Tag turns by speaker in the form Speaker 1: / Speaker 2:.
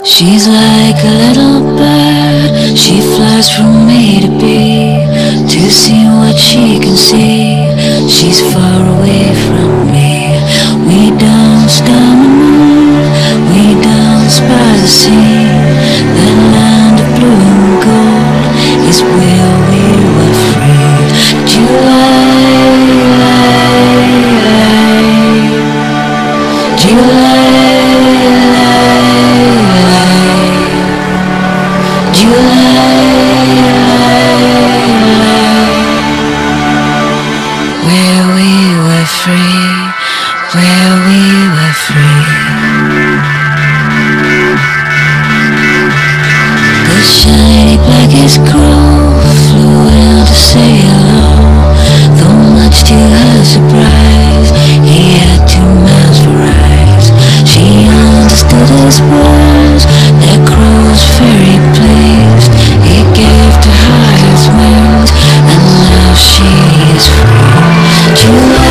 Speaker 1: She's like a little bird, she flies from A to B to see what she can see. She's far away from me. We dance down the moon, we dance by the sea. That land of blue and gold is where we were free. July, July, where we were free, where we were free. The shiny blackest crow flew in to say hello. Though much to her surprise, he had 2 mouths for eyes. She understood his words, their crow's very pleased. He gave to her his wings, and now she is free. July,